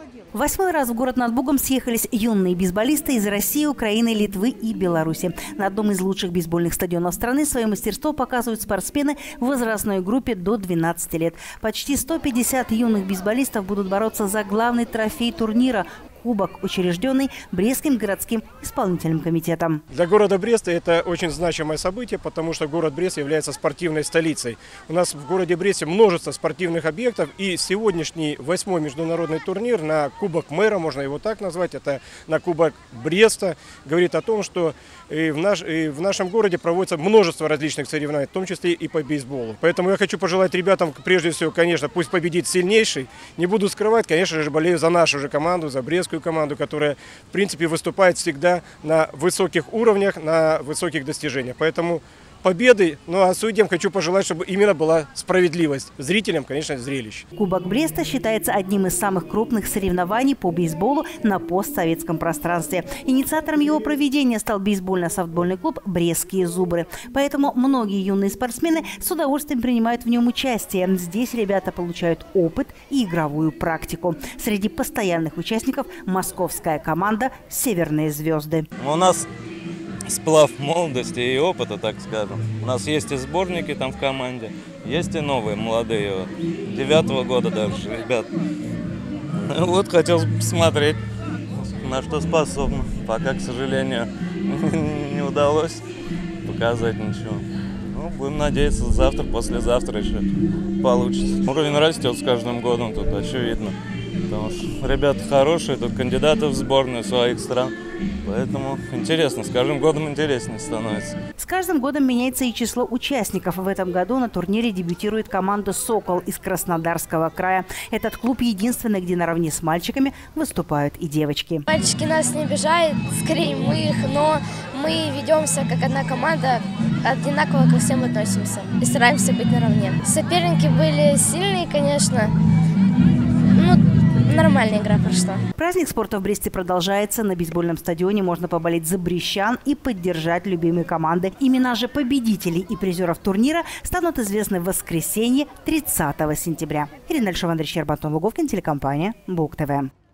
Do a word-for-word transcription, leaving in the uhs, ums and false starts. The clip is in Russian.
Восьмой раз в город над Бугом съехались юные бейсболисты из России, Украины, Литвы и Беларуси. На одном из лучших бейсбольных стадионов страны свое мастерство показывают спортсмены в возрастной группе до двенадцати лет. Почти сто пятьдесят юных бейсболистов будут бороться за главный трофей турнира – кубок, учрежденный Брестским городским исполнительным комитетом. Для города Бреста это очень значимое событие, потому что город Брест является спортивной столицей. У нас в городе Бресте множество спортивных объектов, и сегодняшний восьмой международный турнир на Кубок мэра, можно его так назвать, это на Кубок Бреста, говорит о том, что и в, наш, и в нашем городе проводится множество различных соревнований, в том числе и по бейсболу. Поэтому я хочу пожелать ребятам, прежде всего, конечно, пусть победит сильнейший. Не буду скрывать, конечно же, болею за нашу же команду, за Брестскую команду, которая, в принципе, выступает всегда на высоких уровнях, на высоких достижениях. Поэтому победы, ну а судьям хочу пожелать, чтобы именно была справедливость. Зрителям, конечно, зрелище. Кубок Бреста считается одним из самых крупных соревнований по бейсболу на постсоветском пространстве. Инициатором его проведения стал бейсбольно-софтбольный клуб «Брестские зубры». Поэтому многие юные спортсмены с удовольствием принимают в нем участие. Здесь ребята получают опыт и игровую практику. Среди постоянных участников московская команда «Северные звезды». У нас сплав молодости и опыта, так скажем. У нас есть и сборники там в команде, есть и новые, молодые, девятого года даже, ребят. Вот хотел посмотреть, на что способны. Пока, к сожалению, не удалось показать ничего. Ну, будем надеяться, завтра, послезавтра еще получится. Уровень растет с каждым годом, тут очевидно. Потому что ребята хорошие, тут кандидаты в сборную своих стран. Поэтому интересно, с каждым годом интереснее становится. С каждым годом меняется и число участников. В этом году на турнире дебютирует команда «Сокол» из Краснодарского края. Этот клуб единственный, где наравне с мальчиками выступают и девочки. Мальчики нас не обижают, скорее мы их, но мы ведемся как одна команда, одинаково ко всем относимся и стараемся быть наравне. Соперники были сильные, конечно. Ну, нормальная игра прошла. Праздник спорта в Бресте продолжается. На бейсбольном стадионе можно поболеть за брестчан и поддержать любимые команды. Имена же победителей и призеров турнира станут известны в воскресенье тридцатого сентября. Ирина Альшова, Андрей Щерба, Антон Луговкин, телекомпания Буг ТВ.